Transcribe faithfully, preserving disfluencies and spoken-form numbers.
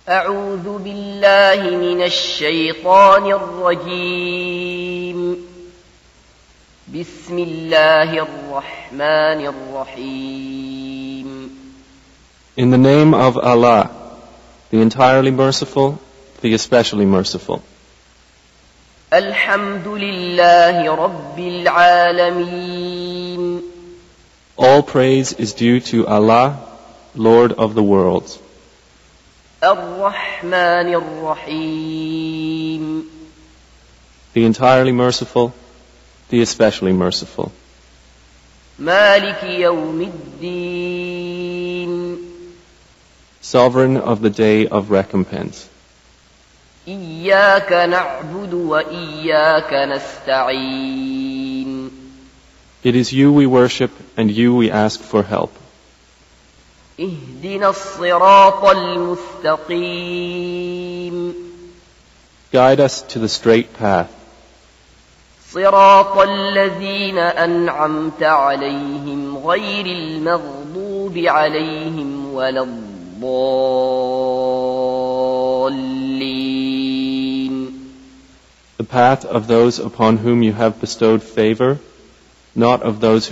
أعوذ بالله من الشيطان الرجيم. بسم الله الرحمن الرحيم. In the name of Allah, the entirely merciful, the especially merciful. الحمد لله رب العالمين. All praise is due to Allah, Lord of the worlds. الرحمن الرحيم. The entirely merciful, the especially merciful. مالك يوم الدين. Sovereign of the day of recompense. إياك نعبد وإياك نستعين. It is you we worship and you we ask for help. اهدنا الصراط المستقيم. Guide us to the straight path. صراط الذين أنعمت عليهم غير المغضوب عليهم ولا الضالين. The path of those upon whom you have bestowed favor, not of those who